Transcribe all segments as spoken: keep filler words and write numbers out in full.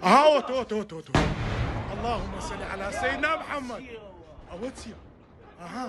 اه اوت اوت اوت اوت اللهم صل على سيدنا محمد. اوتسيا اها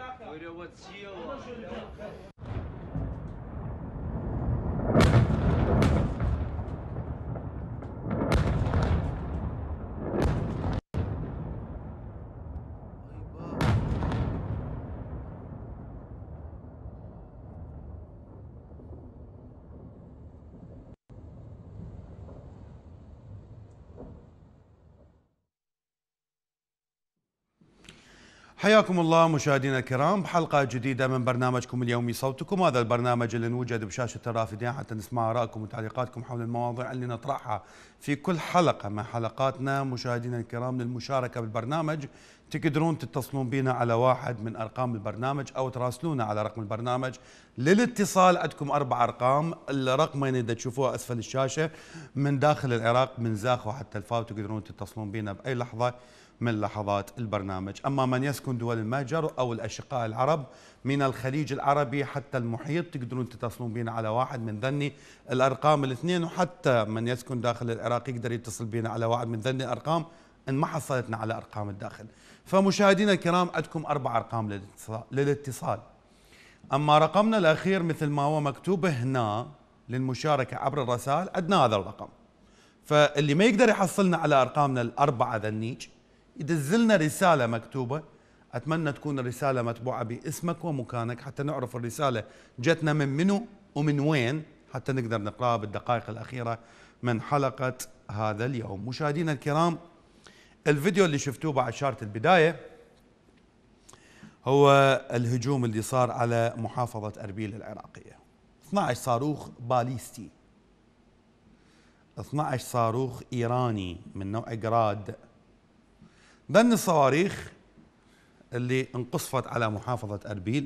حياكم الله مشاهدينا الكرام بحلقة جديدة من برنامجكم اليومي صوتكم. هذا البرنامج اللي نوجد بشاشة الرافدين حتى نسمع آرائكم وتعليقاتكم حول المواضيع اللي نطرحها في كل حلقة من حلقاتنا. مشاهدينا الكرام للمشاركة بالبرنامج تقدرون تتصلون بنا على واحد من أرقام البرنامج أو تراسلونا على رقم البرنامج. للاتصال عندكم أربع أرقام، الرقمين إذا تشوفوها أسفل الشاشة من داخل العراق من زاخو حتى الفاو تقدرون تتصلون بنا بأي لحظة من لحظات البرنامج. أما من يسكن دول المهجر أو الأشقاء العرب من الخليج العربي حتى المحيط تقدرون تتصلون بنا على واحد من ذني الأرقام الاثنين، وحتى من يسكن داخل العراق يقدر يتصل بنا على واحد من ذني الأرقام إن ما حصلتنا على أرقام الداخل. فمشاهدينا الكرام عندكم أربع أرقام للاتصال. أما رقمنا الأخير مثل ما هو مكتوب هنا للمشاركة عبر الرسائل عندنا هذا الرقم. فاللي ما يقدر يحصلنا على أرقامنا الأربعة ذنيج يدزلنا رسالة مكتوبة، أتمنى تكون الرسالة متبوعة باسمك ومكانك حتى نعرف الرسالة جتنا من منو ومن وين حتى نقدر نقراها بالدقائق الأخيرة من حلقة هذا اليوم. مشاهدينا الكرام الفيديو اللي شفتوه بعد إشارة البداية هو الهجوم اللي صار على محافظة أربيل العراقية. اثني عشر صاروخ باليستي، اثني عشر صاروخ إيراني من نوع جراد. ذن الصواريخ اللي انقصفت على محافظة أربيل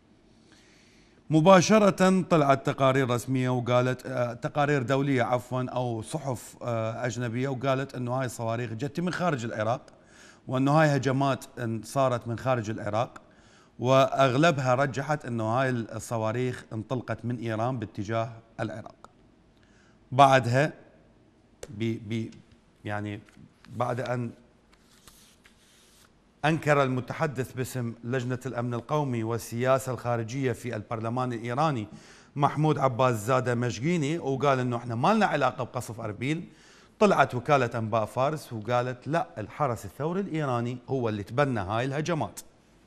مباشرة طلعت تقارير رسمية وقالت آه تقارير دولية عفوا أو صحف آه أجنبية وقالت أنه هاي الصواريخ جت من خارج العراق، وأنه هاي هجمات صارت من خارج العراق، وأغلبها رجحت أنه هاي الصواريخ انطلقت من إيران باتجاه العراق. بعدها بي بي يعني بعد أن أنكر المتحدث باسم لجنة الأمن القومي والسياسة الخارجية في البرلمان الإيراني محمود عباس زادة مشقيني وقال أنه احنا ما لنا علاقة بقصف أربيل، طلعت وكالة أنباء فارس وقالت لا الحرس الثوري الإيراني هو اللي تبنى هاي الهجمات.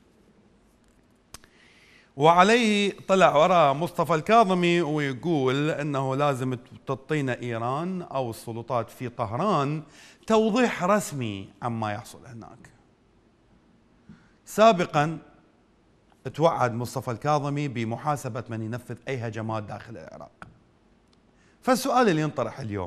وعليه طلع وراء مصطفى الكاظمي ويقول أنه لازم تعطينا إيران أو السلطات في طهران توضيح رسمي عما يحصل هناك. سابقا توعد مصطفى الكاظمي بمحاسبة من ينفذ أي هجمات داخل العراق. فالسؤال اللي ينطرح اليوم،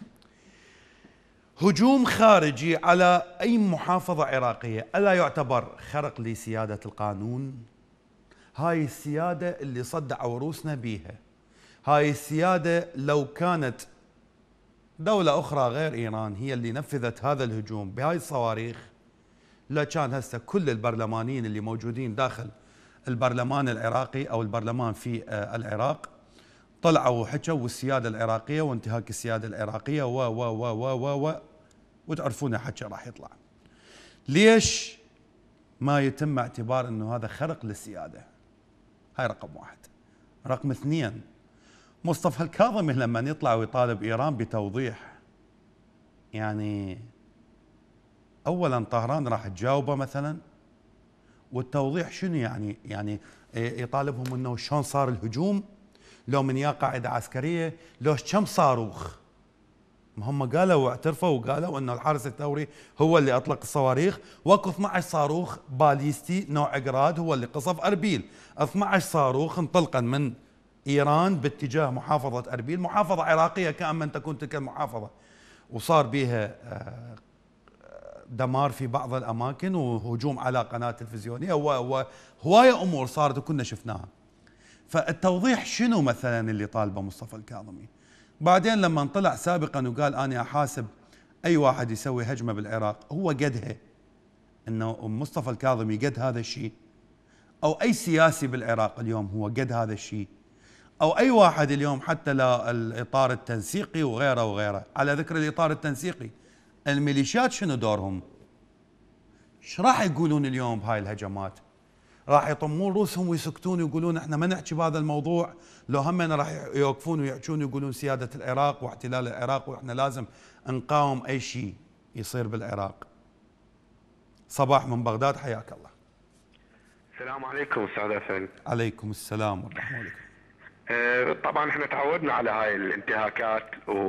هجوم خارجي على أي محافظة عراقية ألا يعتبر خرق لسيادة القانون؟ هاي السيادة اللي صدعوا روسنا بيها، هاي السيادة لو كانت دولة أخرى غير إيران هي اللي نفذت هذا الهجوم بهاي الصواريخ لا كان هسه كل البرلمانيين اللي موجودين داخل البرلمان العراقي أو البرلمان في العراق طلعوا وحكوا والسيادة العراقية وانتهاك السيادة العراقية و و و و و و وتعرفون حكي راح يطلع. ليش ما يتم اعتبار انه هذا خرق للسيادة؟ هاي رقم واحد. رقم اثنين، مصطفى الكاظمي لما يطلع ويطالب ايران بتوضيح، يعني اولا طهران راح تجاوبه مثلا؟ والتوضيح شنو يعني؟ يعني يطالبهم انه شلون صار الهجوم؟ لو من يا قاعده عسكريه؟ لو كم صاروخ؟ هم قالوا واعترفوا وقالوا انه الحرس الثوري هو اللي اطلق الصواريخ، واكو اثني عشر صاروخ باليستي نوع جراد هو اللي قصف اربيل. اثني عشر صاروخ انطلقا من ايران باتجاه محافظه اربيل، محافظه عراقيه كأن تكون تلك المحافظه، وصار بها دمار في بعض الاماكن وهجوم على قناه تلفزيونيه وهوايه امور صارت وكنا شفناها. فالتوضيح شنو مثلا اللي طالبه مصطفى الكاظمي؟ بعدين لما طلع سابقا وقال انا احاسب اي واحد يسوي هجمه بالعراق، هو قدها انه مصطفى الكاظمي قد هذا الشيء؟ او اي سياسي بالعراق اليوم هو قد هذا الشيء؟ أو أي واحد اليوم حتى لا الإطار التنسيقي وغيره وغيره. على ذكر الإطار التنسيقي، الميليشيات شنو دورهم؟ ايش راح يقولون اليوم بهاي الهجمات؟ راح يطمون روسهم ويسكتون ويقولون احنا ما نحكي بهذا الموضوع، لو همنا راح يوقفون ويحكون ويقولون سيادة العراق واحتلال العراق واحنا لازم نقاوم اي شيء يصير بالعراق. صباح من بغداد، حياك الله. السلام عليكم استاذ حسن. عليكم السلام ورحمة الله. أه طبعا احنا تعودنا على هاي الانتهاكات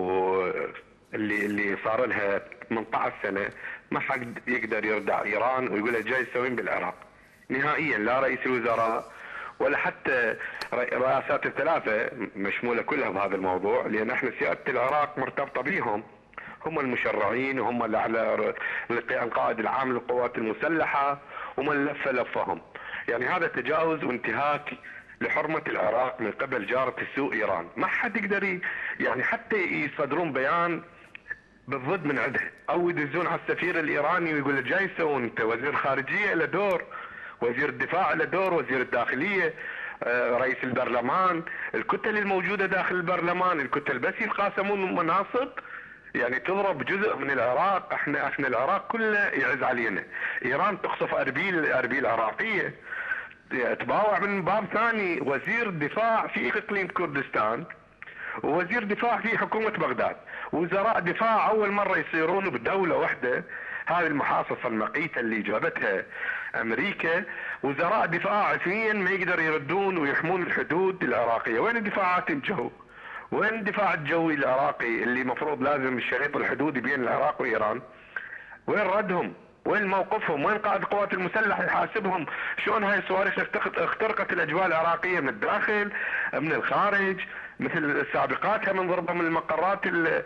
واللي اللي صار لها ثمانية عشر سنه، ما حد يقدر يردع ايران ويقول لها جاي تسوين بالعراق نهائيا، لا رئيس الوزراء ولا حتى رئاسات الثلاثه مشموله كلها بهذا الموضوع، لان احنا سياده العراق مرتبطه بهم، هم المشرعين وهم اللي على القائد العام للقوات المسلحه ومن لف لفهم. يعني هذا تجاوز وانتهاك لحرمة العراق من قبل جارة السوء إيران، ما حد يقدر يعني حتى يصدرون بيان بالضد من عندها أو يدزون على السفير الإيراني ويقول له جاي يسوون، أنت وزير خارجية له دور، وزير الدفاع له دور، وزير الداخلية، رئيس البرلمان، الكتل الموجودة داخل البرلمان، الكتل بس يتقاسمون مناصب، يعني تضرب جزء من العراق. احنا احنا العراق كله يعز علينا، ايران تقصف اربيل اربيل عراقيه، تباوع من باب ثاني وزير دفاع في اقليم كردستان ووزير دفاع في حكومه بغداد، وزراء دفاع اول مره يصيرون بدوله واحده، هذه المحاصصه المقيته اللي جابتها امريكا، وزراء دفاع اثنين ما يقدر يردون ويحمون الحدود العراقيه. وين الدفاعات الجو؟ وين الدفاع الجوي العراقي اللي مفروض لازم الشريط الحدودي بين العراق وايران؟ وين ردهم؟ وين موقفهم؟ وين قائد القوات المسلحه يحاسبهم؟ شلون هاي الصواريخ اخترقت الاجواء العراقيه من الداخل من الخارج، مثل سابقاتها من ضربة من المقرات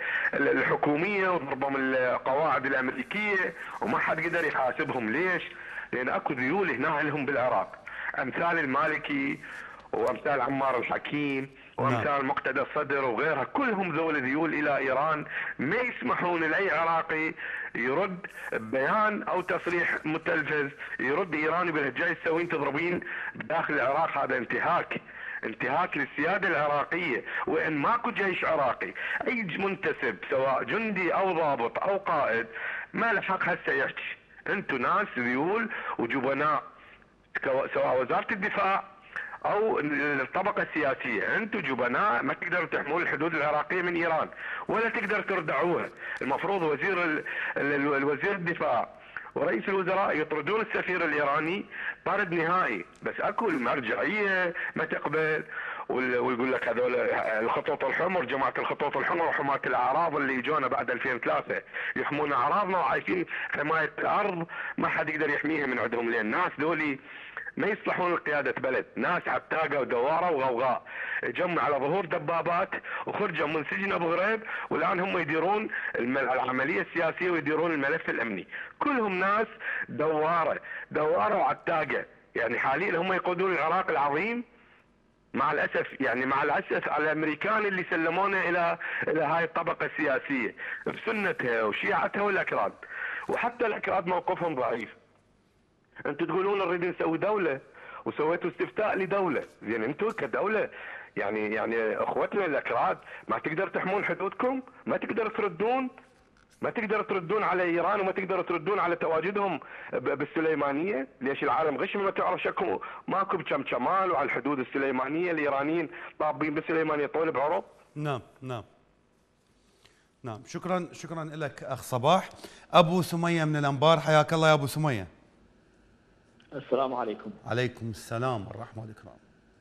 الحكوميه وضربة من القواعد الامريكيه، وما حد قدر يحاسبهم. ليش؟ لان اكو ذيول هنا لهم بالعراق، امثال المالكي وامثال عمار الحكيم وامثال مقتدى الصدر وغيرها، كلهم ذول ذيول الى ايران، ما يسمحون لاي عراقي يرد بيان او تصريح متلفز يرد ايراني بالجاي تسوين تضربين داخل العراق. هذا انتهاك، انتهاك للسياده العراقيه، وان ماكو جيش عراقي اي منتسب سواء جندي او ضابط او قائد ما له حق هسه يحكي. انتم ناس ذيول وجبناء، سواء وزاره الدفاع او الطبقه السياسيه، انتم جبناء ما تقدروا تحمون الحدود العراقيه من ايران ولا تقدر تردعوها. المفروض وزير الوزير الدفاع ورئيس الوزراء يطردون السفير الايراني طرد نهائي، بس اكو المرجعيه ما تقبل ويقول لك هذول الخطوط الحمر، جماعه الخطوط الحمر وحماة الاعراض اللي يجونا بعد ألفين وثلاثة يحمون اعراضنا وعايشين حمايه الارض ما حد يقدر يحميها من عندهم، لان الناس ذولي ما يصلحون لقيادة بلد، ناس عتاقة ودوارة وغوغاء، جمع على ظهور دبابات وخرجوا من سجن ابو غريب، والان هم يديرون العملية السياسية ويديرون الملف الامني، كلهم ناس دوارة دوارة وعتاقة. يعني حاليا هم يقودون العراق العظيم مع الاسف، يعني مع الاسف على الامريكان اللي سلمونا الى الى هاي الطبقة السياسية بسنتها وشيعتها والاكراد، وحتى الاكراد موقفهم ضعيف. انتم تقولون نريد نسوي دوله وسويتوا استفتاء لدوله، زين انتم كدوله يعني يعني اخوتنا الاكراد ما تقدر تحمون حدودكم؟ ما تقدر تردون؟ ما تقدر تردون على ايران وما تقدر تردون على تواجدهم بالسليمانيه؟ ليش العالم غش ما تعرف شكو ماكو بشمشمال وعلى الحدود السليمانيه الايرانيين طابين بالسليمانيه طول بعرب؟ نعم نعم نعم. شكرا شكرا لك اخ صباح. ابو سميه من الانبار، حياك الله يا ابو سميه. السلام عليكم. عليكم السلام والرحمة والإكرام.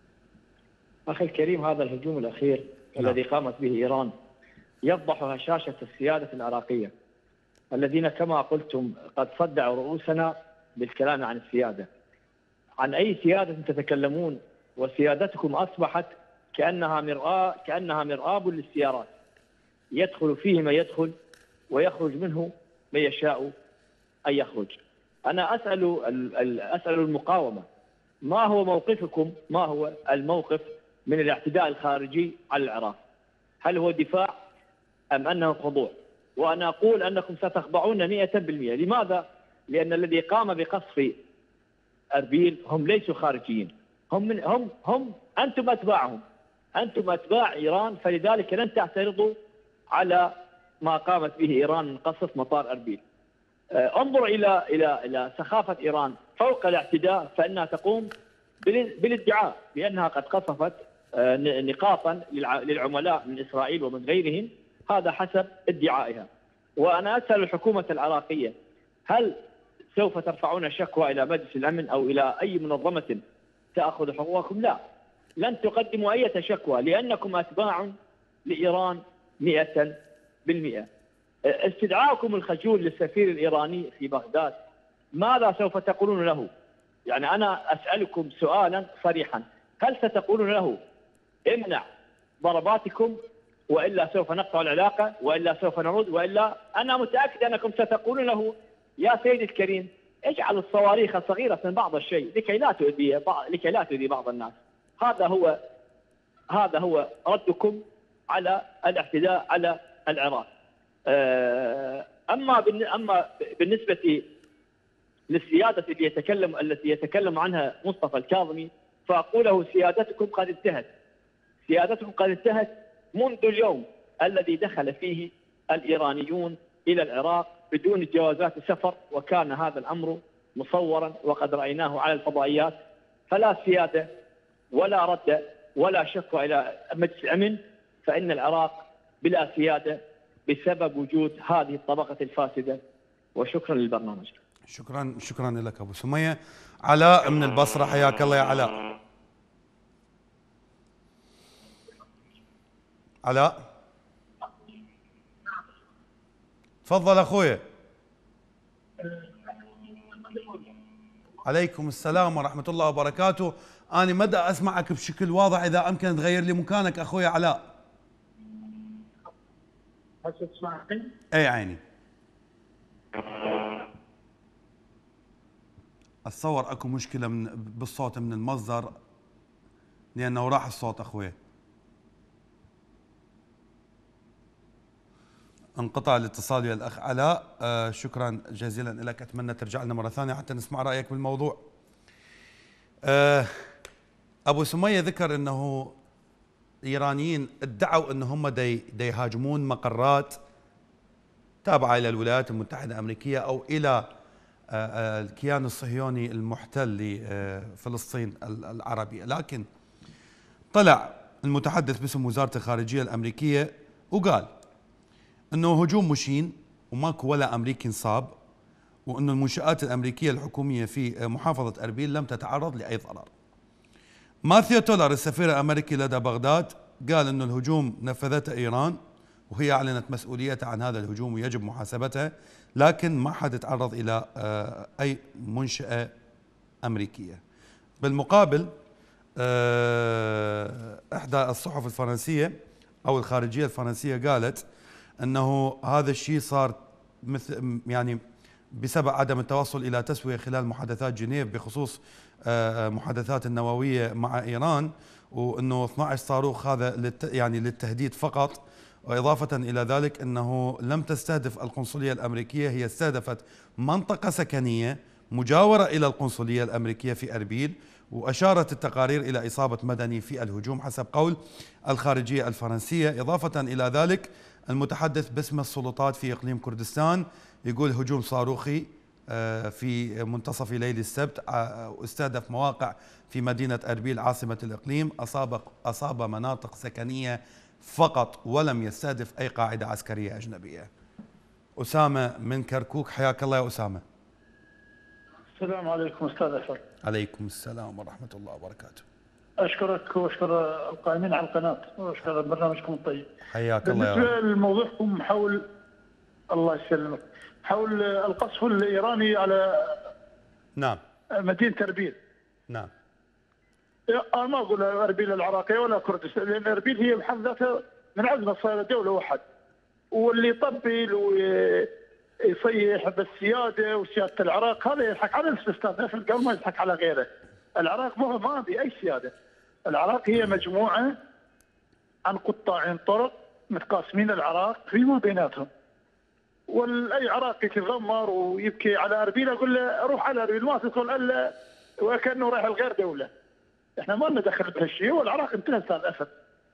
أخي الكريم، هذا الهجوم الأخير نعم. الذي قامت به إيران يفضح هشاشة السيادة العراقية الذين كما قلتم قد صدعوا رؤوسنا بالكلام عن السيادة. عن أي سيادة تتكلمون؟ وسيادتكم أصبحت كأنها مرآة كأنها مرآب للسيارات، يدخل فيه ما يدخل ويخرج منه ما يشاء أن يخرج. أنا أسأل أسأل المقاومة، ما هو موقفكم؟ ما هو الموقف من الاعتداء الخارجي على العراق؟ هل هو دفاع أم أنه خضوع؟ وأنا أقول أنكم ستخضعون مئة بالمئة. لماذا؟ لأن الذي قام بقصف أربيل هم ليسوا خارجيين، هم من هم هم أنتم أتباعهم، أنتم أتباع إيران، فلذلك لن تعترضوا على ما قامت به إيران من قصف مطار أربيل. انظر إلى إلى إلى سخافة إيران فوق الاعتداء، فإنها تقوم بالادعاء بأنها قد قصفت نقاطا للعملاء من إسرائيل ومن غيرهم، هذا حسب ادعائها. وأنا أسأل الحكومة العراقية، هل سوف ترفعون شكوى إلى مجلس الأمن أو إلى أي منظمة تأخذ حقوقكم؟ لا، لن تقدموا أي شكوى، لأنكم أتباع لإيران مئة بالمئة. استدعاءكم الخجول للسفير الإيراني في بغداد، ماذا سوف تقولون له؟ يعني أنا أسألكم سؤالا صريحا، هل ستقولون له امنع ضرباتكم وإلا سوف نقطع العلاقة وإلا سوف نرد؟ وإلا أنا متأكد أنكم ستقولون له يا سيدي الكريم اجعل الصواريخ صغيرة بعض الشيء لكي لا تؤذي لكي لا تؤذي بعض الناس. هذا هو هذا هو ردكم على الاعتداء على العراق. أما أما بالنسبة للسيادة اللي يتكلم التي يتكلم عنها مصطفى الكاظمي، فأقوله سيادتكم قد انتهت، سيادتكم قد انتهت منذ اليوم الذي دخل فيه الإيرانيون إلى العراق بدون جوازات سفر، وكان هذا الأمر مصورا وقد رأيناه على الفضائيات. فلا سيادة ولا رد ولا شكوى إلى مجلس الأمن، فإن العراق بلا سيادة بسبب وجود هذه الطبقة الفاسدة. وشكرا للبرنامج. شكرا شكرا لك أبو سمية. علاء من البصرة، حياك الله يا علاء. علاء تفضل أخويا. عليكم السلام ورحمة الله وبركاته. أنا مدى أسمعك بشكل واضح، إذا أمكن تغير لي مكانك أخويا علاء. هسه تسمعني؟ أي عيني. أتصور أكو مشكلة من بالصوت من المصدر، لأنه راح الصوت أخويا. انقطع الاتصال ويا الأخ علاء. آه شكرا جزيلا لك، أتمنى ترجع لنا مرة ثانية حتى نسمع رأيك بالموضوع. آه أبو سمية ذكر أنه الإيرانيين ادعوا أن هم دي, دي يهاجمون مقرات تابعة إلى الولايات المتحدة الأمريكية أو إلى آه الكيان الصهيوني المحتل لفلسطين العربية، لكن طلع المتحدث باسم وزارة الخارجية الأمريكية وقال انه هجوم مشين وماكو ولا امريكي انصاب، وانه المنشآت الامريكيه الحكوميه في محافظه اربيل لم تتعرض لاي ضرر. ماثيو تولر السفير الامريكي لدى بغداد قال انه الهجوم نفذته ايران، وهي اعلنت مسؤوليتها عن هذا الهجوم ويجب محاسبتها، لكن ما حد تعرض الى اي منشأة امريكيه. بالمقابل احدى الصحف الفرنسيه او الخارجيه الفرنسيه قالت أنه هذا الشيء صار مثل يعني بسبب عدم التوصل إلى تسوية خلال محادثات جنيف بخصوص محادثات النووية مع إيران، وأنه اثني عشر صاروخ هذا يعني للتهديد فقط. وإضافة إلى ذلك أنه لم تستهدف القنصلية الأمريكية، هي استهدفت منطقة سكنية مجاورة إلى القنصلية الأمريكية في أربيل، وأشارت التقارير إلى إصابة مدني في الهجوم حسب قول الخارجية الفرنسية. إضافة إلى ذلك المتحدث باسم السلطات في إقليم كردستان يقول هجوم صاروخي في منتصف ليل السبت استهدف مواقع في مدينة أربيل عاصمة الإقليم، أصاب أصاب مناطق سكنية فقط ولم يستهدف أي قاعدة عسكرية أجنبية. أسامة من كركوك، حياك الله يا أسامة. السلام عليكم أستاذ أسد. عليكم السلام ورحمة الله وبركاته. أشكرك وأشكر القائمين على القناة وأشكر برنامجكم الطيب. حياك الله يا رب. بالنسبة لموضوعكم حول الله يسلمك حول القصف الإيراني على نعم مدينة أربيل. نعم. أنا ما أقول أربيل العراقية ولا كردستان، لأن أربيل هي بحد ذاتها من عندنا صارت دولة واحد، واللي يطبل ويصيح بالسيادة وسيادة العراق هذا يضحك على الاستاذ قبل ما يضحك على غيره. العراق ما ما بأي سيادة، العراق هي مجموعة عن قطاعين طرق متقاسمين العراق فيما بيناتهم، والاي عراقي يتذمر ويبكي على اربيل اقول له روح على اربيل ما تدخل الا وكانه رايح لغير دوله. احنا ما لنا دخل بهالشيء، والعراق انتهى استاذ اسد.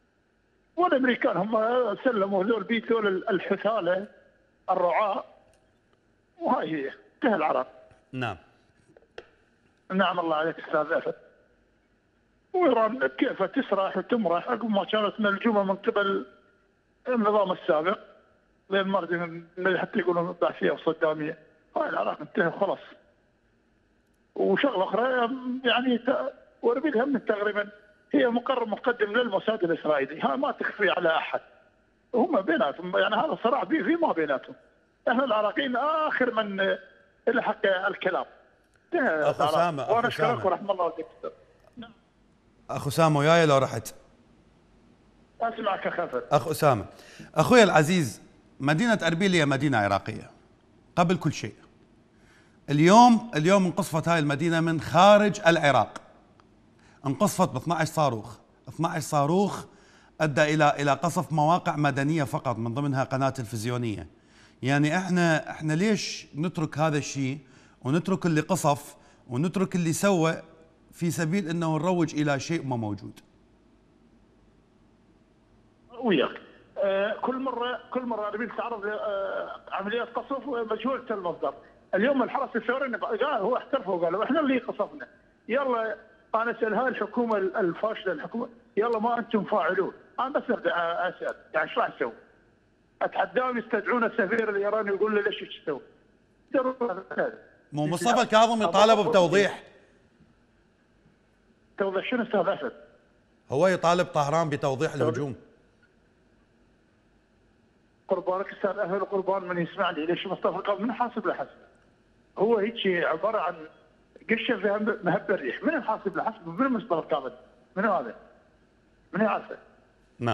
والامريكان هم سلموا ذول بيت ذول الحثاله الرعاة، وهاي هي انتهى العراق. نعم. نعم الله عليك استاذ اسد. وايران كيف تسرح وتمرح عقب ما كانت ملجومه من قبل النظام السابق للمرج حتى يقولون البعثيه والصداميه. هاي العراق انتهى خلاص. وشغله اخرى يعني واربيل هم تقريبا هي مقر مقدم للموساد الاسرائيلي، ها ما تخفي على احد. هم بيناتهم يعني هذا صراع في ما بيناتهم. احنا العراقيين اخر من لحق الكلام. اخو اسامه وانا اشكرك ورحمه الله وبركاته. اخو اسامه وياي لو رحت. اسمعك يا خفر. اخ اسامه، اخوي العزيز، مدينه اربيل هي مدينه عراقيه قبل كل شيء. اليوم اليوم انقصفت هاي المدينه من خارج العراق. انقصفت ب اثنعش صاروخ، اثنعش صاروخ ادى الى الى قصف مواقع مدنيه فقط من ضمنها قناه تلفزيونيه. يعني احنا احنا ليش نترك هذا الشيء ونترك اللي قصف ونترك اللي سوى في سبيل انه نروج الى شيء ما موجود؟ وياك آه كل مره كل مره اربيل تعرض آه عمليات قصف مجهوله المصدر. اليوم الحرس الثوري قال هو احترفوا وقالوا احنا اللي قصفنا. يلا انا اسال هاي الحكومه الفاشله الحكومه يلا ما انتم فاعلون. انا بس اسال يعني ايش راح تسوي؟ اتحداهم يستدعون السفير الايراني ويقول له ليش ايش تسوي؟ مو مصطفى الكاظم يطالب بتوضيح. توضيح شنو استاذ اسد؟ هو يطالب طهران بتوضيح الهجوم. قربانك استاذ اهل قربان من يسمعني ليش مصطفى الكاظم من حاسب له حسب؟ هو هيك عباره عن قشه فيها مهب الريح، من الحاسب له حسب؟ من مصطفى الكاظم؟ من هذا؟ من يعرفه؟ نعم.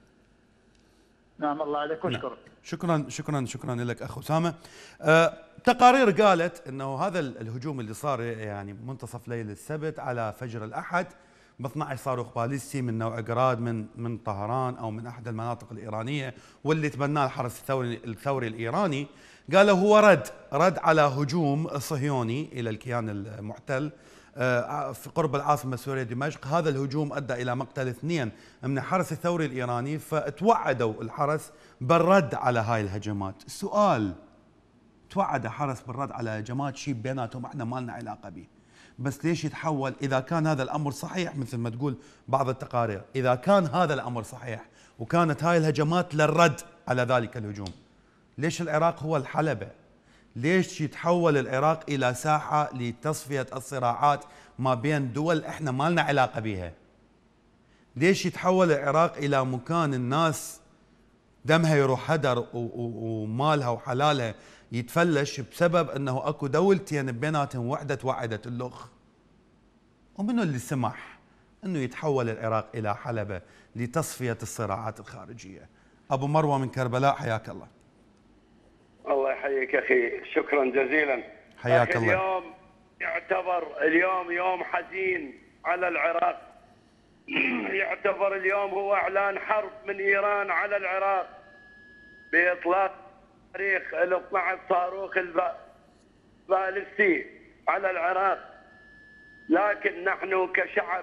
نعم الله عليك واشكرك. نعم. شكرا شكرا شكرا لك اخ اسامه. أه تقارير قالت انه هذا الهجوم اللي صار يعني منتصف ليله السبت على فجر الاحد ب اثنعش صاروخ باليستي من نوع جراد من من طهران او من احد المناطق الايرانيه، واللي تبناه الحرس الثوري الثوري الايراني، قالوا هو رد رد على هجوم صهيوني الى الكيان المحتل في قرب العاصمه السوريه دمشق. هذا الهجوم ادى الى مقتل اثنين من الحرس الثوري الايراني، فتوعدوا الحرس بالرد على هاي الهجمات. السؤال، توعد حرس بالرد على هجمات شيء بيناتهم احنا ما لنا علاقه به، بس ليش يتحول اذا كان هذا الامر صحيح مثل ما تقول بعض التقارير، اذا كان هذا الامر صحيح وكانت هاي الهجمات للرد على ذلك الهجوم، ليش العراق هو الحلبة؟ ليش يتحول العراق إلى ساحة لتصفية الصراعات ما بين دول إحنا ما لنا علاقة بها؟ ليش يتحول العراق إلى مكان الناس دمها يروح هدر ومالها وحلالها يتفلش بسبب أنه أكو دولتين بيناتهم وحدة توعدت اللخ؟ ومنو اللي سمح أنه يتحول العراق إلى حلبة لتصفية الصراعات الخارجية؟ أبو مروة من كربلاء، حياك الله. الله يحييك اخي، شكرا جزيلا. حياك الله. اليوم يعتبر اليوم يوم حزين على العراق. يعتبر اليوم هو اعلان حرب من ايران على العراق باطلاق تاريخ ال اثنعش صاروخ البالستي على العراق. لكن نحن كشعب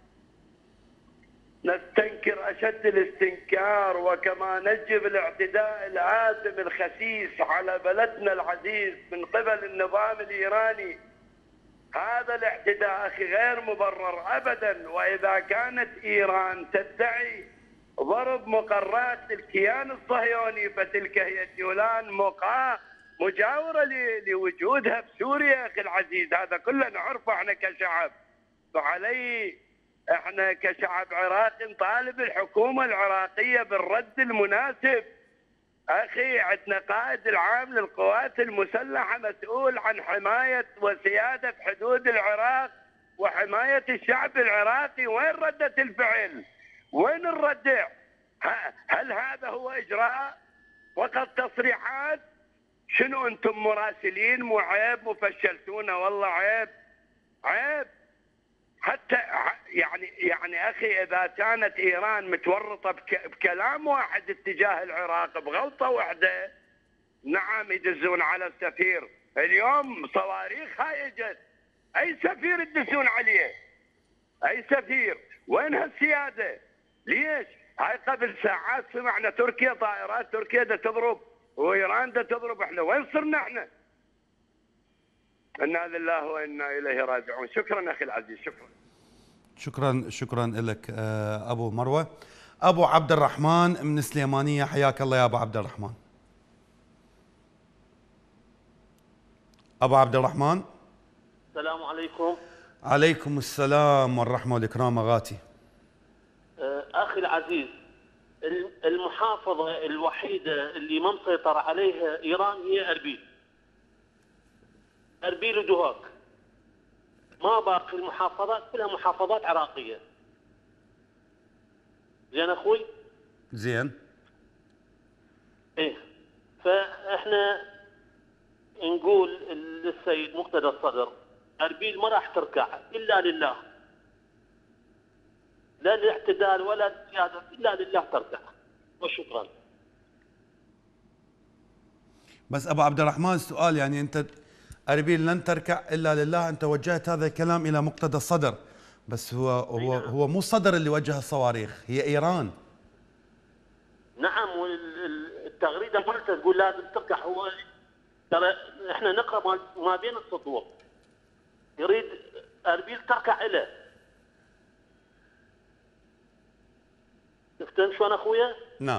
نستنكر أشد الاستنكار، وكما نجب الاعتداء الآثم الخسيس على بلدنا العزيز من قبل النظام الإيراني. هذا الاعتداء أخي غير مبرر أبدا. وإذا كانت إيران تدعي ضرب مقرات الكيان الصهيوني فتلك هي الجولان مقا مجاورة لوجودها بسوريا أخي العزيز. هذا كله نعرفه احنا كشعب، فعلي احنا كشعب عراقي نطالب الحكومه العراقيه بالرد المناسب. اخي عندنا قائد العام للقوات المسلحه مسؤول عن حمايه وسياده حدود العراق وحمايه الشعب العراقي. وين رده الفعل؟ وين الردع؟ هل هذا هو اجراء فقط تصريحات؟ شنو انتم مراسلين؟ مو عيب مفشلتونا؟ والله عيب عيب. حتى يعني يعني اخي اذا كانت ايران متورطه بك بكلام واحد اتجاه العراق بغلطه واحده، نعم يدزون على السفير. اليوم صواريخ هاي اجت، اي سفير يدزون عليه؟ اي سفير؟ وين هالسياده؟ ليش؟ هاي قبل ساعات سمعنا تركيا طائرات تركيا دا تضرب وايران دا تضرب، احنا وين صرنا احنا؟ انا لله وانا اليه راجعون. شكرا اخي العزيز، شكرا. شكرا شكرا لك ابو مروه. ابو عبد الرحمن من سليمانيه، حياك الله يا ابو عبد الرحمن. ابو عبد الرحمن. السلام عليكم. عليكم السلام والرحمه والاكرام اغاتي. اخي العزيز، المحافظه الوحيده اللي ما مسيطر عليها ايران هي اربيل. اربيل ودهوك. ما باقي المحافظات كلها محافظات عراقيه. زين اخوي؟ زين. ايه، فاحنا نقول للسيد مقتدى الصدر اربيل ما راح تركع الا لله. لا الاعتدال ولا السياده، الا لله تركع. وشكرا. بس ابو عبد الرحمن السؤال، يعني انت اربيل لن تركع الا لله، انت وجهت هذا الكلام الى مقتدى الصدر، بس هو هو هو مو الصدر اللي وجه الصواريخ، هي ايران. نعم، والتغريده مالته تقول لازم تركع. هو ترى احنا نقرا ما بين السطور، يريد اربيل تركع له. فهمت شلون اخويا؟ نعم.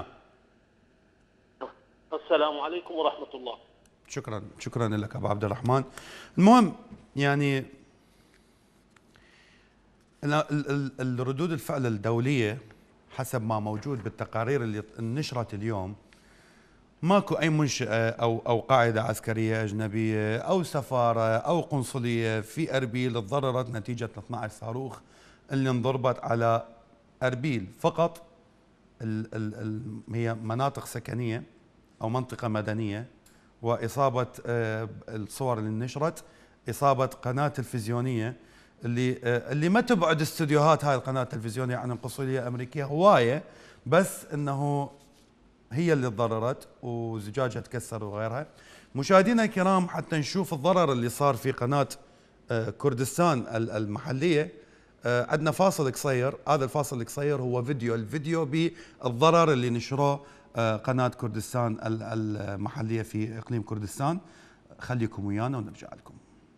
السلام عليكم ورحمه الله. شكرا شكرا لك ابو عبد الرحمن. المهم يعني الردود الفعل الدوليه حسب ما موجود بالتقارير اللي نشرت اليوم، ماكو اي منشاه او او قاعده عسكريه اجنبيه او سفاره او قنصليه في اربيل تضررت نتيجه اثني عشر صاروخ اللي انضربت على اربيل. فقط ال ال ال هي مناطق سكنيه او منطقه مدنيه، واصابه الصور اللي نشرت اصابه قناه تلفزيونيه اللي اللي ما تبعد استديوهات هاي القناه التلفزيونيه عن القنصليه الامريكيه هوايه، بس انه هي اللي تضررت وزجاجها تكسر وغيرها. مشاهدينا الكرام، حتى نشوف الضرر اللي صار في قناه كردستان المحليه، عندنا فاصل قصير. هذا الفاصل القصير هو فيديو، الفيديو بالضرر اللي نشروه قناه كردستان المحليه في اقليم كردستان. خليكم ويانا ونرجع لكم.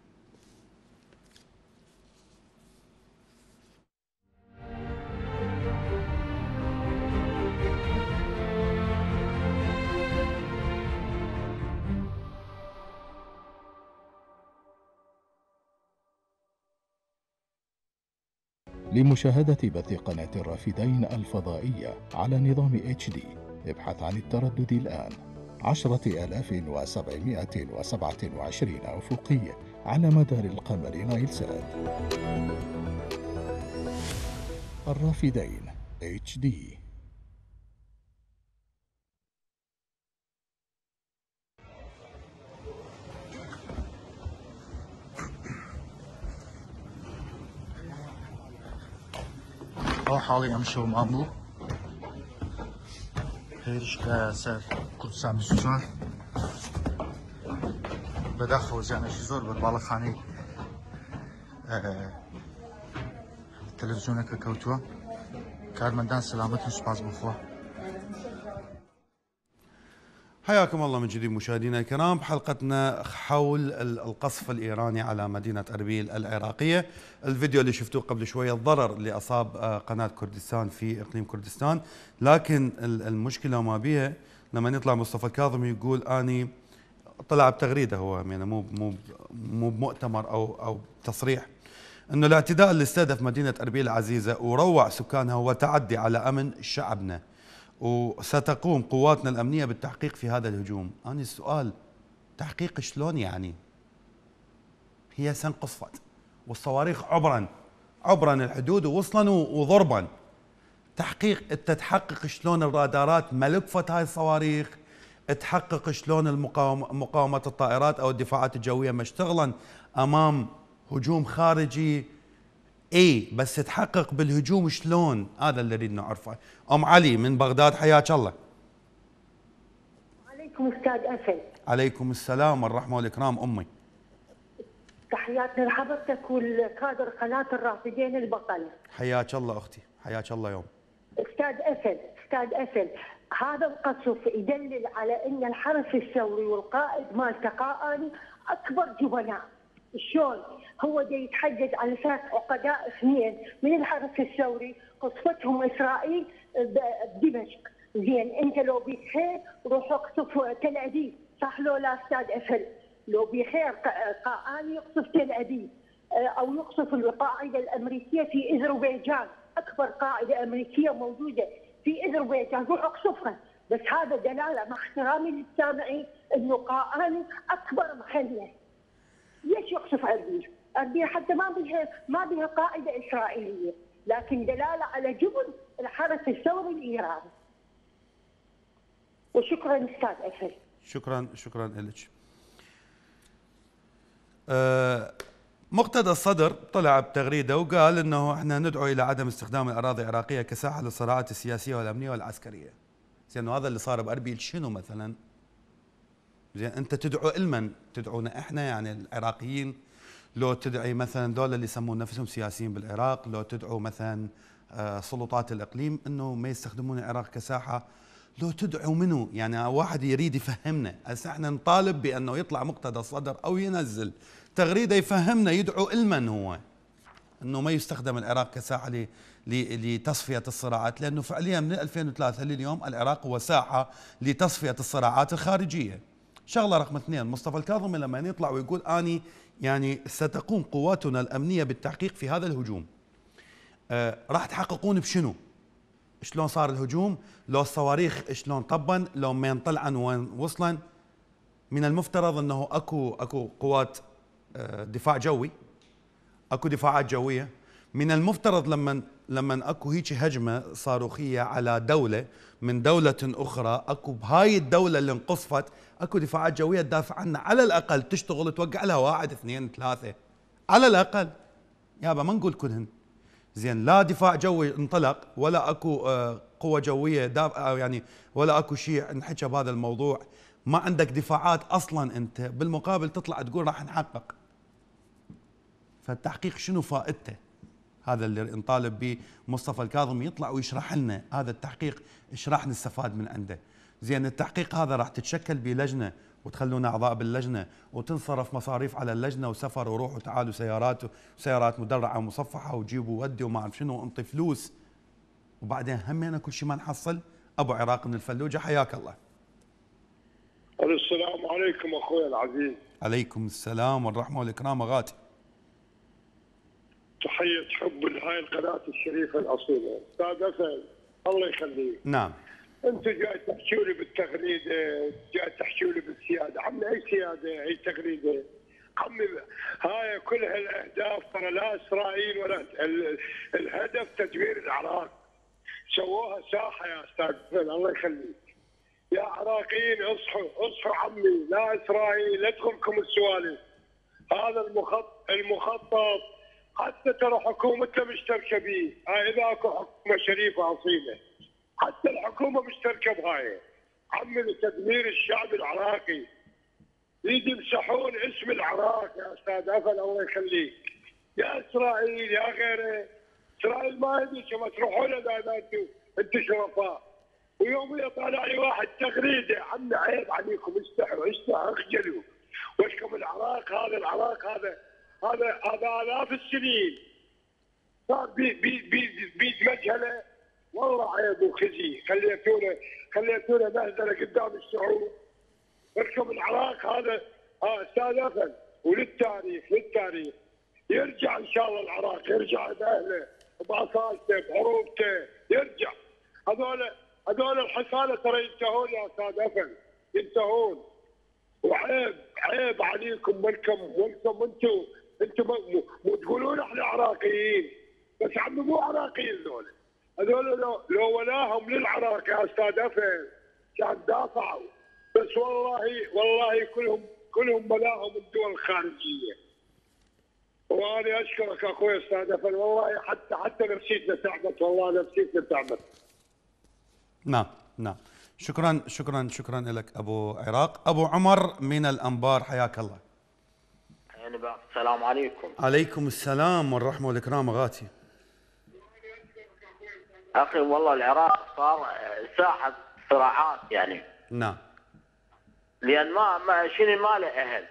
لمشاهدة بث قناة الرافدين الفضائية على نظام اتش دي ابحث عن التردد الآن عشرة آلاف وسبعمائة وسبعة وعشرين أفقية على مدار القمر نايلسات. الرافدين اتش دي. حاليا شو مامو هيش كسر قدسان السجون بدخل يعني شزور بالبالخاني تلفزيونك كوتوا كارمندان سلامتكم سباز بخوا. حياكم الله من جديد مشاهدينا الكرام بحلقتنا حول القصف الإيراني على مدينة أربيل العراقية. الفيديو اللي شفتوه قبل شوية الضرر اللي أصاب قناة كردستان في إقليم كردستان، لكن المشكلة ما بيها لما يطلع مصطفى الكاظمي يقول أني طلع بتغريدة، هو يعني مو مو مو بمؤتمر أو أو تصريح، إنه الاعتداء اللي استهدف مدينة أربيل العزيزة وروع سكانها هو تعدي على أمن شعبنا، وستقوم قواتنا الأمنية بالتحقيق في هذا الهجوم. أنا السؤال تحقيق شلون يعني؟ هي سنقصفت والصواريخ عبرا عبرا الحدود ووصلا وضربا. تحقيق تتحقق شلون الرادارات ملكفت هاي الصواريخ، تحقق شلون المقاومة مقاومة الطائرات أو الدفاعات الجوية مشتغلا أمام هجوم خارجي. اي بس تحقق بالهجوم شلون؟ هذا اللي نريد نعرفه. ام علي من بغداد، حياك الله. عليكم استاذ اسد. عليكم السلام والرحمه والاكرام امي. تحياتنا لحضرتك والكادر قناه الرافدين البطل. حياك الله اختي، حياك الله يوم. استاذ اسد استاذ اسد هذا القصف يدلل على ان الحرس الثوري والقائد مال تقاءني اكبر جبناء. شلون؟ هو دا يتحدث على اساس عقداء اثنين من الحرس الثوري قصفتهم اسرائيل بدمشق. زين انت لو بيك خير روح اقصف تل ابيب، صح لو لا استاذ اسد؟ لو بخير قاءني يقصف تل ابيب او يقصف القاعده الامريكيه في اذربيجان، اكبر قاعده امريكيه موجوده في اذربيجان، روح اقصفها. بس هذا دلاله مع احترامي للسامعين انه قاءني اكبر محله. ليش يقصف اربيل؟ اربيل حتى ما بها ما بها قاعده اسرائيليه، لكن دلاله على جبن الحرس الثوري الايراني. وشكرا استاذ اسد. شكرا شكرا لك. أه مقتدى الصدر طلع بتغريده وقال انه احنا ندعو الى عدم استخدام الاراضي العراقيه كساحه للصراعات السياسيه والامنيه والعسكريه. زين هذا اللي صار باربيل شنو مثلا؟ زين انت تدعو لمن؟ تدعونا احنا يعني العراقيين؟ لو تدعي مثلا دول اللي يسمون نفسهم سياسيين بالعراق، لو تدعو مثلا سلطات الاقليم انه ما يستخدمون العراق كساحه، لو تدعو منو؟ يعني واحد يريد يفهمنا، هسه احنا نطالب بانه يطلع مقتدى الصدر او ينزل تغريده يفهمنا يدعو لمن هو انه ما يستخدم العراق كساحه لتصفيه الصراعات، لانه فعليا من ألفين وثلاثة لليوم العراق هو ساحه لتصفيه الصراعات الخارجيه. شغله رقم اثنين، مصطفى الكاظمي لما يطلع ويقول اني يعني ستقوم قواتنا الامنيه بالتحقيق في هذا الهجوم. آه راح تحققون بشنو؟ شلون صار الهجوم؟ لو الصواريخ شلون طبن؟ لو من طلعن وين وصلن؟ من المفترض انه اكو اكو قوات آه دفاع جوي، اكو دفاعات جويه. من المفترض لما لما اكو هيك هجمه صاروخيه على دوله من دوله اخرى، اكو بهاي الدوله اللي انقصفت اكو دفاعات جويه تدافع عنها، على الاقل تشتغل توقع لها واحد اثنين ثلاثه على الاقل. يابا ما نقول كلهن. زين لا دفاع جوي انطلق ولا اكو قوه جويه دافع يعني ولا اكو شيء انحكى بهذا الموضوع، ما عندك دفاعات اصلا، انت بالمقابل تطلع تقول راح نحقق. فالتحقيق شنو فائدته؟ هذا اللي نطالب به مصطفى الكاظمي يطلع ويشرح لنا هذا التحقيق ايش راح نستفاد من عنده. زين التحقيق هذا راح تتشكل بلجنه وتخلونا اعضاء باللجنه وتنصرف مصاريف على اللجنه وسفر وروح وتعالوا سيارات وسيارات مدرعه ومصفحه وجيبوا ودي وما اعرف شنو وانطي فلوس، وبعدين همينا كل شيء ما نحصل. ابو عراق من الفلوجه حياك الله. السلام عليكم اخوي العزيز. عليكم السلام والرحمه والاكرام اغاتي. تحيه حب لهاي القناه الشريفه الاصيله. استاذ اسد الله يخليك. نعم. انتم جاي تحكوا لي بالتغريده، جاي تحكوا لي بالسياده، عمي اي سياده؟ اي تغريده؟ عمي هاي كلها الاهداف ترى لا اسرائيل ولا الهدف تدمير العراق. سووها ساحه يا استاذ فل الله يخليك. يا عراقيين اصحوا اصحوا عمي، لا اسرائيل لا تدخلكم السوالف. هذا المخطط المخطط حتى ترى حكومتنا مشتركه به، هاي اذا اكو حكومه شريفه اصيله حتى الحكومه مشتركه بهاي. عمي لتدمير الشعب العراقي. يريد يمسحون اسم العراق يا استاذ افل الله يخليك. يا اسرائيل يا غيره، اسرائيل ما يبيك ما تروحون اذا انتم انتم شرفاء. ويوميا طالع لي واحد تغريده، عمي عيب عليكم، استحوا استحوا اخجلوا. وشكم العراق هذا العراق هذا هذا هذا الاف السنين صار بيد بيد بيد بيد مجهله. والله عيب وخزي، خليتونا خليتونا مهزله قدام الشعوب. اركب العراق هذا ها استاذ افل. وللتاريخ للتاريخ يرجع ان شاء الله العراق، يرجع باهله باصالته بحروبته يرجع. هذول هذول الحصانه ترى ينتهون يا استاذ افل، ينتهون. وعيب عيب عليكم ولكم ولكم انتم انتم مو تقولون احنا عراقيين، بس عمي مو عراقيين ذولا. هذول لو, لو ولاهم للعراق يا استاذ افل كان دافعوا، بس والله والله كلهم كلهم ولاهم الدول الخارجيه. وانا اشكرك اخوي استاذ افل، والله حتى حتى نفسيتنا تعبت، والله نفسيتنا تعبت. نعم نعم. شكرا شكرا شكرا لك ابو عراق. ابو عمر من الانبار حياك الله. السلام عليكم. عليكم السلام والرحمه والاكرام اغاتي. اخي والله العراق صار ساحه صراعات يعني. نعم. لان ما, ما شنو ما له اهل.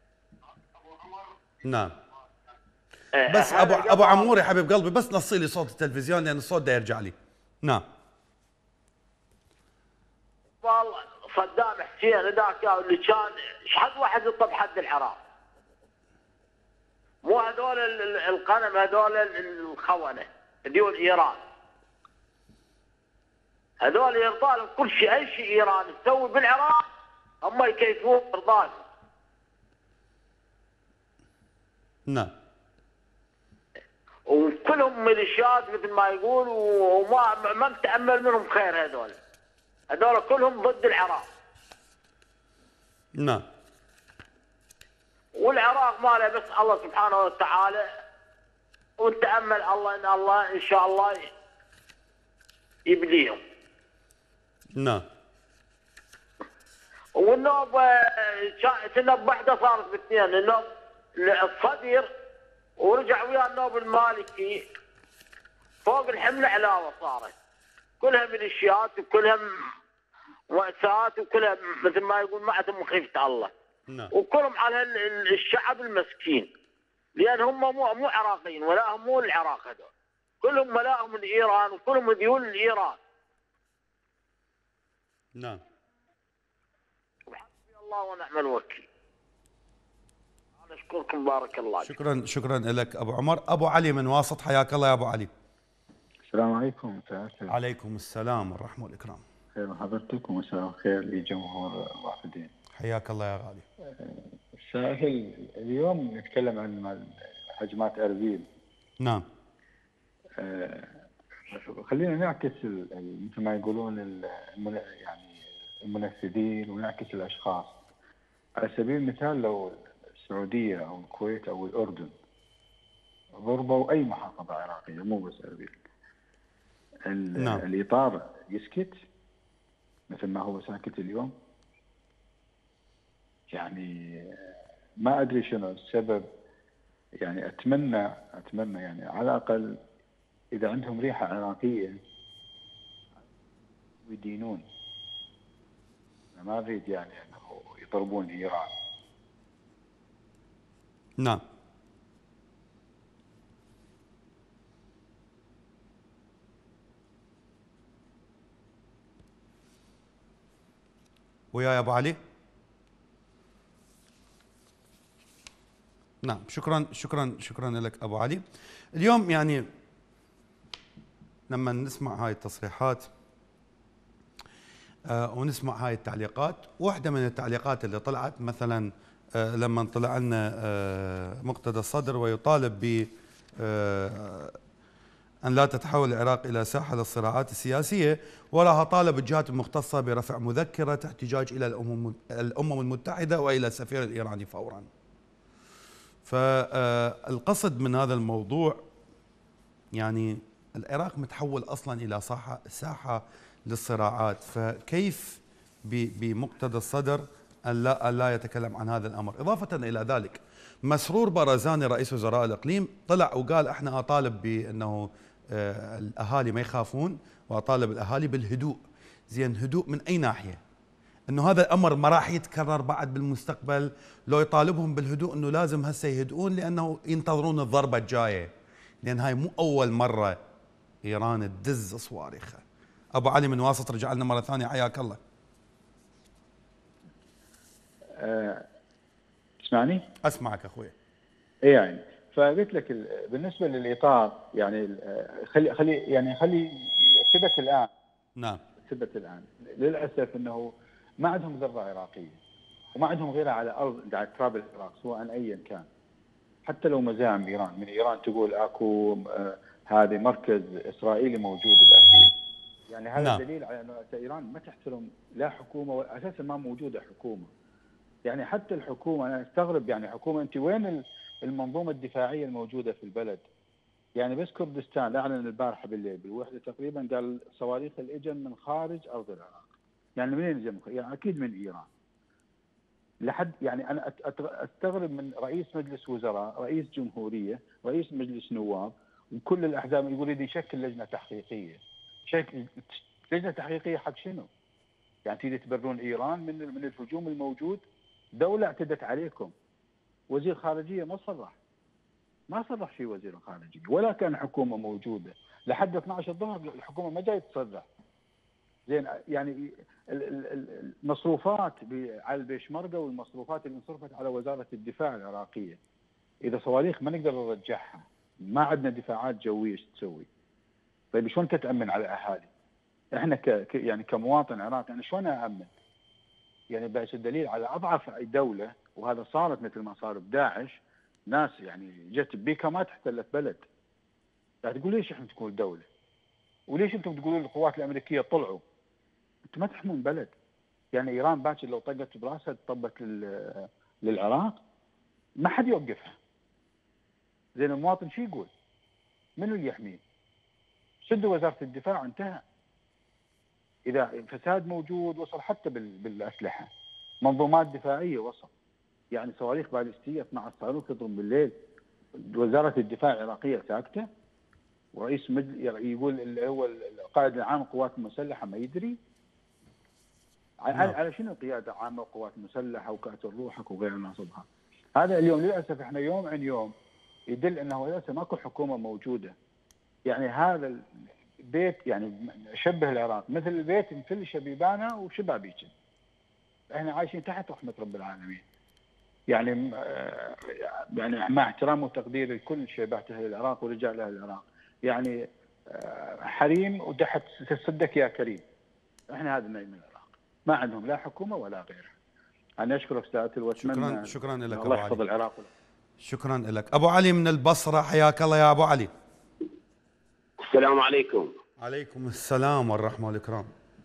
نعم. بس ابو ابو عمور يا حبيب قلبي بس نصي لي صوت التلفزيون لان الصوت ده يرجع لي. نعم. والله صدام حسين ذاك اللي كان شحد واحد يطب حد العراق. مو هذول القنم، هذول الخونه ديول ايران. هذول يرضى كل شيء، اي شيء ايران تسوي بالعراق هم يكيفون ارضاهم. نعم. وكلهم ميليشيات مثل ما يقول، وما ما نتامل منهم خير. هذول هذول كلهم ضد العراق. نعم. والعراق ماله بس الله سبحانه وتعالى، ونتامل الله ان الله ان شاء الله يبليهم. نعم. والنوبه النوبه واحده صارت باثنين، النوب الصدر ورجع ويا النوب المالكي فوق الحمله علاوه صارت. كلها ميليشيات وكلها مؤسسات وكلها مثل ما يقول ما عندهم مخيفه الله. نعم. وكلهم على الشعب المسكين، لان هم مو مو عراقيين ولا هم مو العراق. هذول كلهم ملاهم من ايران وكلهم ديول لايران. نعم. وحسبي الله ونعم الوكيل. انا اشكركم بارك الله. شكرا شكرا لك ابو عمر. ابو علي من واسط، حياك الله يا ابو علي. السلام عليكم. مساء عليكم السلام والرحمه والإكرام. خير حضرتك ومساء الخير لجمهور الرافدين. حياك الله يا غالي. السائل اليوم نتكلم عن هجمات اربيل. نعم. آه خلينا نعكس مثل ما يقولون يعني المنفذين ونعكس الاشخاص. على سبيل المثال لو السعوديه او الكويت او الاردن ضربوا اي محافظه عراقيه مو بس اربيل، نعم. الاطار يسكت مثل ما هو ساكت اليوم؟ يعني ما ادري شنو السبب. يعني اتمنى اتمنى يعني على الاقل اذا عندهم ريحه عراقيه يدينون. انا ما اريد يعني انه يضربون ايران. نعم. ويا ابو علي. نعم. شكرا شكرا شكرا لك ابو علي. اليوم يعني لما نسمع هاي التصريحات آه ونسمع هاي التعليقات، واحدة من التعليقات اللي طلعت مثلا آه لما طلع لنا آه مقتدى الصدر ويطالب ب آه أن لا تتحول العراق إلى ساحة للصراعات السياسية، وراها طالب الجهات المختصة برفع مذكرة احتجاج إلى الأمم المتحدة وإلى السفير الإيراني فورا. فالقصد من هذا الموضوع يعني العراق متحول أصلا إلى ساحة ساحة للصراعات، فكيف بمقتدى الصدر أن لا, أن لا يتكلم عن هذا الأمر؟ إضافة إلى ذلك مسرور بارزاني رئيس وزراء الإقليم طلع وقال احنا أطالب بأنه الأهالي ما يخافون وأطالب الأهالي بالهدوء. زين هدوء من أي ناحية؟ أنه هذا الأمر ما راح يتكرر بعد بالمستقبل؟ لو يطالبهم بالهدوء أنه لازم هسه يهدؤون لأنه ينتظرون الضربة الجاية، لأن هاي مو أول مرة إيران تدز صواريخها. أبو علي من واسط رجع لنا مرة ثانية، حياك الله. أه تسمعني؟ أسمعك أخوي. إيه يعني فقلت لك بالنسبة للإطار يعني خلي خلي يعني خلي ثبت الآن. نعم. ثبت الآن للأسف أنه ما عندهم ذرة عراقية وما عندهم غيرها على أرض على تراب العراق سواء أيا كان. حتى لو مزاعم إيران من إيران تقول أكو آه هذا مركز إسرائيلي موجود بأربيل، يعني هذا نعم. دليل على أن إيران ما تحترم لا حكومة أساسا ما موجودة حكومة. يعني حتى الحكومة أنا أستغرب يعني حكومة أنت وين المنظومة الدفاعية الموجودة في البلد؟ يعني بس كردستان أعلن البارحة بالليل بالوحدة تقريبا قال صواريخ الإجن من خارج أرض العراق. يعني منين الجمهور؟ يعني أكيد من إيران. لحد يعني أنا أستغرب من رئيس مجلس وزراء، رئيس جمهورية، رئيس مجلس نواب وكل الأحزاب يقول يريد يشكل لجنة تحقيقية. شيء لجنه تحقيقيه حق شنو؟ يعني تريد تبررون ايران من من الهجوم الموجود؟ دوله اعتدت عليكم. وزير خارجيه ما صرح. ما صرح في وزير الخارجيه ولا كان حكومه موجوده لحد اثنعش الظهر. الحكومه ما جايه تصرح. زين يعني المصروفات على البيشمركه والمصروفات اللي انصرفت على وزاره الدفاع العراقيه، اذا صواريخ ما نقدر نرجعها، ما عندنا دفاعات جويه ايش تسوي؟ طيب شلون تتامن على اهالي؟ احنا ك يعني كمواطن عراقي انا شلون اامن؟ يعني بس الدليل على اضعف دوله، وهذا صارت مثل ما صار بداعش، ناس يعني جت بيكا ما احتلت بلد. يعني تقول ليش احنا تقول دوله؟ وليش انتم تقولون القوات الامريكيه طلعوا؟ انتم ما تحمون بلد. يعني ايران باكر لو طقت براسها طبت للعراق ما حد يوقفها. زين المواطن شو يقول؟ منو اللي يحميه؟ سدوا وزاره الدفاع انتهى. اذا فساد موجود وصل حتى بالاسلحه، منظومات دفاعيه وصل. يعني صواريخ باليستيه اثنعش صاروخ يضرب بالليل، وزاره الدفاع العراقيه ساكته، ورئيس مجلس يقول اللي هو القائد العام للقوات المسلحه ما يدري. على, على شنو قياده عامه للقوات المسلحه وكاتل روحك وغير ناصبها؟ هذا اليوم للاسف احنا يوم عن يوم يدل انه للاسف ماكو حكومه موجوده. يعني هذا البيت يعني شبه العراق مثل البيت مفلشه بيبانه وشبابيكه. احنا عايشين تحت رحمه رب العالمين. يعني يعني مع احترام وتقدير لكل شيبات اهل العراق ورجال اهل العراق، يعني حريم ودحت تصدق يا كريم. احنا هذا النايم العراق، ما عندهم لا حكومه ولا غيرها. انا اشكرك سيادتي واتمنى شكرا شكرا لك الله يحفظ العراق. شكرا لك ابو علي من البصره، حياك الله يا ابو علي. السلام عليكم. عليكم السلام والرحمه والاكرام.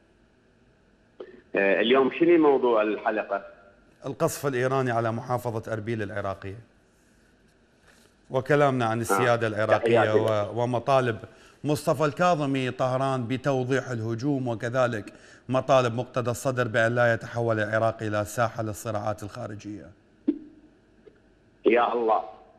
اليوم شنو موضوع الحلقه؟ القصف الايراني على محافظه اربيل العراقيه، وكلامنا عن السياده العراقيه ومطالب مصطفى الكاظمي طهران بتوضيح الهجوم، وكذلك مطالب مقتدى الصدر بأن لا يتحول العراق إلى ساحة للصراعات الخارجية. يا الله.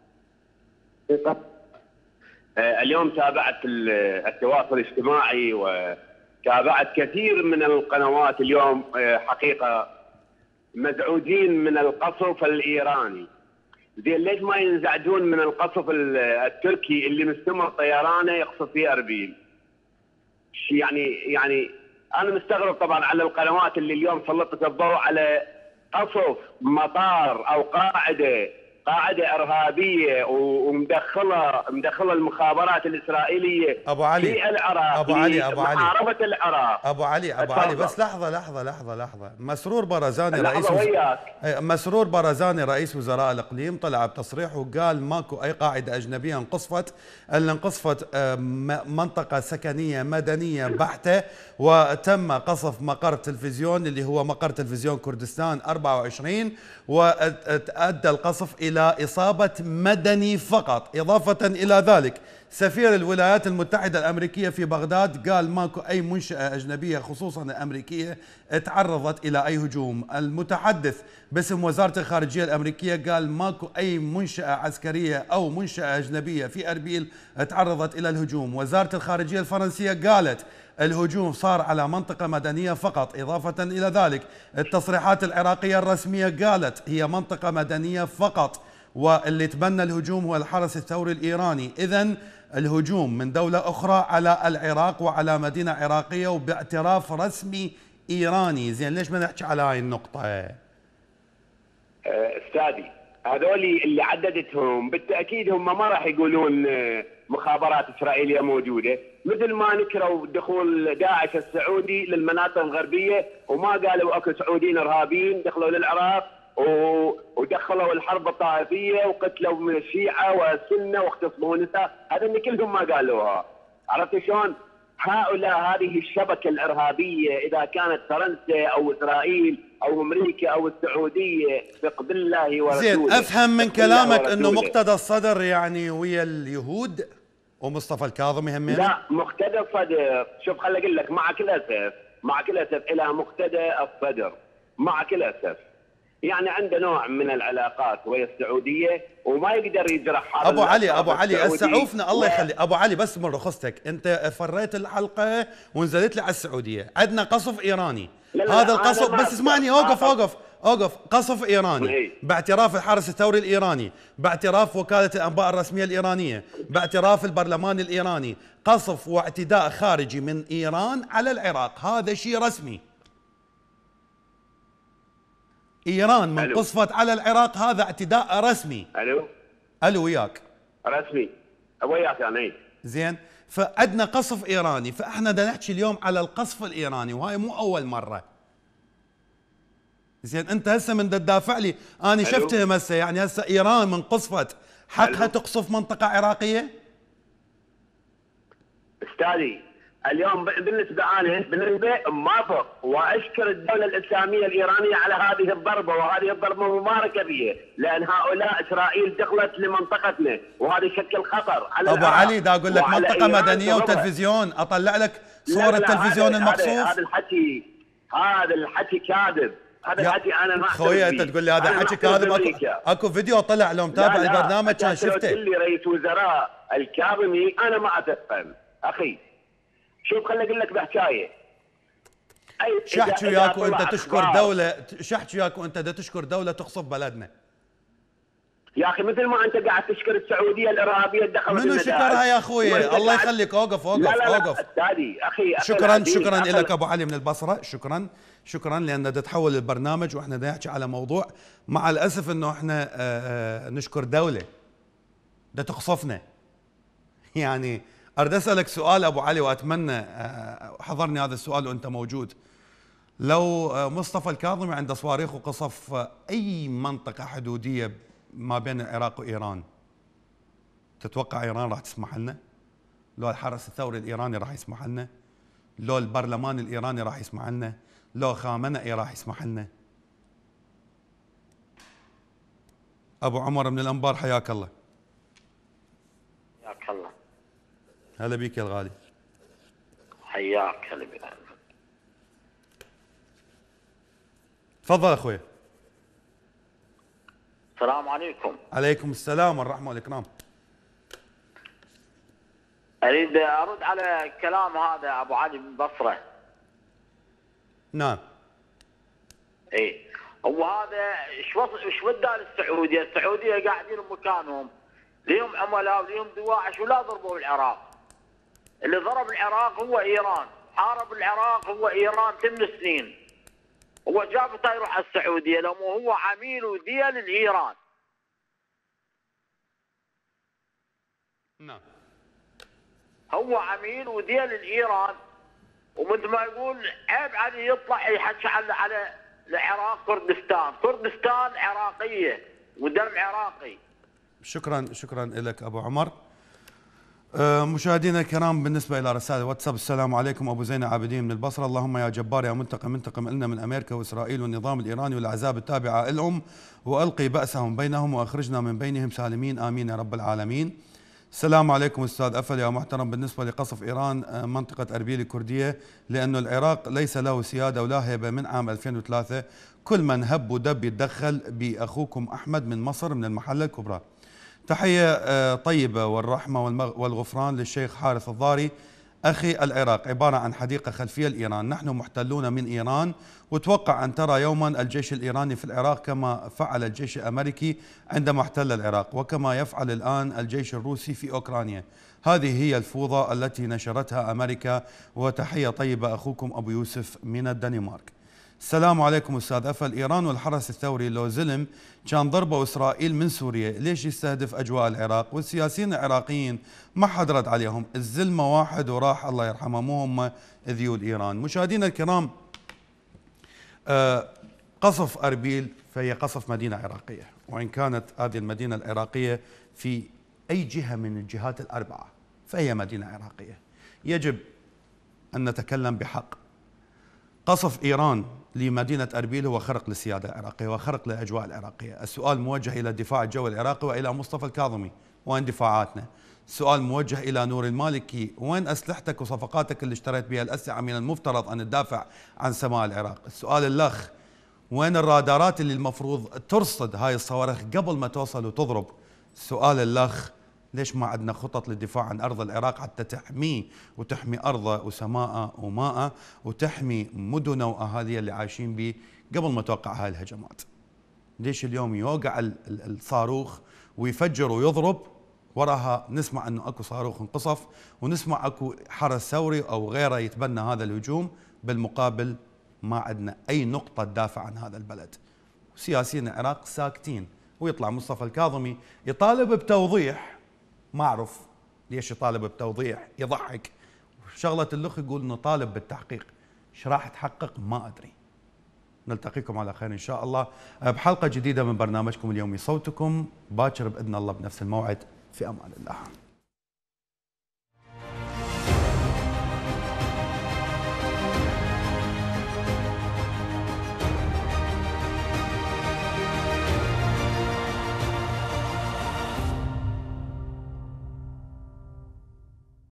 اليوم تابعت التواصل الاجتماعي وتابعت كثير من القنوات اليوم، حقيقة مزعوجين من القصف الإيراني. زين ليش ما ينزعجون من القصف التركي اللي مستمر طيرانه يقصف في اربيل؟ يعني يعني انا مستغرب طبعا على القنوات اللي اليوم سلطت الضوء على قصف مطار او قاعده قاعده ارهابيه ومدخله مدخله المخابرات الاسرائيليه ابو علي في العراق، ابو علي ابو علي محاربه العراق. ابو علي ابو أتفضل. علي بس لحظه لحظه لحظه لحظه. مسرور برزاني رئيس وياك. مسرور برزاني رئيس وزراء الاقليم طلع بتصريح وقال ماكو اي قاعده اجنبيه انقصفت، الا انقصفت منطقه سكنيه مدنيه بحته، وتم قصف مقر تلفزيون اللي هو مقر تلفزيون كردستان أربعة وعشرين، وادى القصف الى إلى إصابة مدني فقط. إضافة إلى ذلك سفير الولايات المتحدة الأمريكية في بغداد قال ماكو أي منشأة أجنبية خصوصا الأمريكية تعرضت إلى أي هجوم. المتحدث باسم وزارة الخارجية الأمريكية قال ماكو أي منشأة عسكرية أو منشأة أجنبية في أربيل تعرضت إلى الهجوم. وزارة الخارجية الفرنسية قالت الهجوم صار على منطقة مدنية فقط. إضافة إلى ذلك التصريحات العراقية الرسمية قالت هي منطقة مدنية فقط، واللي تبنى الهجوم هو الحرس الثوري الإيراني. إذن الهجوم من دولة أخرى على العراق وعلى مدينة عراقية وباعتراف رسمي إيراني. زين ليش ما نحكي على هاي النقطة؟ أستاذي هذول اللي عددتهم بالتأكيد هم ما راح يقولون مخابرات إسرائيلية موجودة، مثل ما نكروا دخول داعش السعودي للمناطق الغربية وما قالوا اكو سعوديين ارهابيين دخلوا للعراق ودخلوا الحرب الطائفية وقتلوا من الشيعة والسنة واغتصبوا نساء، هذول كلهم ما قالوها. عرفت شلون؟ هؤلاء هذه الشبكة الإرهابية إذا كانت فرنسا أو إسرائيل أو أمريكا أو السعودية فقد الله ورسوله. زين أفهم من كلامك أنه مقتدى الصدر يعني ويا اليهود ومصطفى الكاظمي همين؟ لا مقتدى الصدر، شوف خلي أقول لك مع كل أسف مع كل أسف إلى مقتدى الصدر مع كل أسف. يعني عنده نوع من العلاقات ويا السعوديه وما يقدر يجرح هذا ابو علي ابو علي السعودي. اسعوفنا الله و... يخلي ابو علي، بس من رخصتك انت فريت الحلقه ونزلت لي على السعوديه. عندنا قصف ايراني، لا لا هذا القصف بس اسمعني، اوقف آه. اوقف اوقف قصف ايراني إيه. باعتراف الحرس الثوري الايراني، باعتراف وكاله الانباء الرسميه الايرانيه، باعتراف البرلمان الايراني، قصف واعتداء خارجي من ايران على العراق، هذا شيء رسمي. ايران من ألو. قصفت على العراق، هذا اعتداء رسمي. الو الو وياك رسمي وياك انا اي زين. فعندنا قصف ايراني، فاحنا بدنا نحكي اليوم على القصف الايراني، وهاي مو اول مره. زين انت هسه من تدافع لي، انا شفتهم هسه، يعني هسه ايران من قصفت حقها تقصف منطقه عراقيه؟ استاذي اليوم بالنسبه انا بالنسبه موافق واشكر الدوله الاسلاميه الايرانيه على هذه الضربه، وهذه الضربه مباركه بها، لان هؤلاء اسرائيل دخلت لمنطقتنا وهذا يشكل خطر على ابو علي دا اقول لك منطقه مدنيه وتلفزيون، اطلع لك صور التلفزيون المقصوف. هذا الحكي هذا الحكي كاذب، هذا الحكي انا ما خويا انت تقول لي هذا حكي كاذب؟ اكو, أكو فيديو طلع لو متابع البرنامج كان شفته. تقول لي رئيس وزراء الكاظمي انا ما اتفهم اخي. شوف خليني اقول لك بحكايه. شحكي وياك وانت تشكر دوله، شحكي وياك وانت دا تشكر دوله تقصف بلدنا. يا اخي مثل ما انت قاعد تشكر السعوديه الارهابيه دخلت منو شكرها يا اخوي؟ الله يخليك اوقف اوقف لا لا اوقف. استاذي اخي شكرا شكرا لك ابو علي من البصره، شكرا شكرا لان دا تحول البرنامج واحنا دا نحكي على موضوع، مع الاسف انه احنا آآ آآ نشكر دوله دا تقصفنا. يعني اريد اسالك سؤال ابو علي، واتمنى حضرني هذا السؤال وانت موجود. لو مصطفى الكاظمي عنده صواريخ وقصف اي منطقه حدوديه ما بين العراق وايران، تتوقع ايران راح تسمح لنا؟ لو الحرس الثوري الايراني راح يسمح لنا؟ لو البرلمان الايراني راح يسمح لنا؟ لو خامنئي راح يسمح لنا؟ ابو عمر من الانبار حياك الله. حياك الله. هلا بيك يا الغالي. حياك هلا بك. تفضل اخوي. السلام عليكم. عليكم السلام والرحمه والاكرام. اريد ارد على كلام هذا ابو علي من بصره. نعم. اي هو هذا ايش ايش ودى للسعوديه؟ السعوديه قاعدين بمكانهم، ليهم عملاء وليهم دواعش ولا ضربوا العراق. اللي ضرب العراق هو ايران، حارب العراق هو ايران ثمان سنين. هو جابته يروح على السعوديه لو هو عميل وديل لايران. نعم. هو عميل وديل لايران، ومثل ما يقول عيب عليه يطلع يحكي على على العراق كردستان، كردستان عراقيه ودم عراقي. شكرا شكرا لك ابو عمر. مشاهدينا الكرام، بالنسبه الى رسائل واتساب، السلام عليكم ابو زين عابدين من البصره. اللهم يا جبار يا منتقم انتقم لنا من امريكا واسرائيل والنظام الايراني والاحزاب التابعه لهم، والقي باسهم بينهم واخرجنا من بينهم سالمين امين يا رب العالمين. السلام عليكم استاذ افل يا محترم. بالنسبه لقصف ايران منطقه اربيل الكرديه، لانه العراق ليس له سياده ولا هيبه من عام ألفين وثلاثة، كل من هب ودب يتدخل باخوكم احمد من مصر من المحله الكبرى. تحية طيبة والرحمة والغفران للشيخ حارث الضاري. أخي، العراق عبارة عن حديقة خلفية لإيران، نحن محتلون من إيران، وتوقع أن ترى يوما الجيش الإيراني في العراق كما فعل الجيش الأمريكي عندما احتل العراق، وكما يفعل الآن الجيش الروسي في أوكرانيا. هذه هي الفوضى التي نشرتها أمريكا. وتحية طيبة أخوكم أبو يوسف من الدنمارك. السلام عليكم استاذ افل. ايران والحرس الثوري لو زلم كان ضربوا اسرائيل من سوريا، ليش يستهدف اجواء العراق؟ والسياسيين العراقيين ما حد رد عليهم، الزلمه واحد وراح الله يرحمه، مو هم ذيول ايران. مشاهدينا الكرام، قصف اربيل فهي قصف مدينه عراقيه، وان كانت هذه المدينه العراقيه في اي جهه من الجهات الاربعه فهي مدينه عراقيه. يجب ان نتكلم بحق. قصف ايران لمدينة أربيل هو خرق للسيادة العراقية وخرق للأجواء العراقية. السؤال موجه إلى الدفاع الجوي العراقي وإلى مصطفى الكاظمي، وين دفاعاتنا؟ السؤال موجه إلى نور المالكي، وين أسلحتك وصفقاتك اللي اشتريت بها الأسلحة من المفترض أن تدافع عن سماء العراق؟ السؤال الأخ، وين الرادارات اللي المفروض ترصد هاي الصواريخ قبل ما توصل وتضرب؟ سؤال الأخ ليش ما عندنا خطط للدفاع عن أرض العراق حتى تحميه وتحمي أرضه وسماءه وماءه وتحمي مدنه وأهاليه اللي عايشين به قبل ما توقع هاي الهجمات؟ ليش اليوم يوقع الصاروخ ويفجر ويضرب وراها نسمع أنه أكو صاروخ انقصف ونسمع أكو حرس ثوري أو غيره يتبنى هذا الهجوم، بالمقابل ما عندنا أي نقطة تدافع عن هذا البلد. سياسيين العراق ساكتين، ويطلع مصطفى الكاظمي يطالب بتوضيح، ما أعرف ليش يطالب بتوضيح، يضحك. شغلة الأخ يقول نطالب بالتحقيق، ايش راح تحقق ما أدري. نلتقيكم على خير إن شاء الله بحلقة جديدة من برنامجكم اليومي صوتكم، باكر بإذن الله بنفس الموعد، في أمان الله.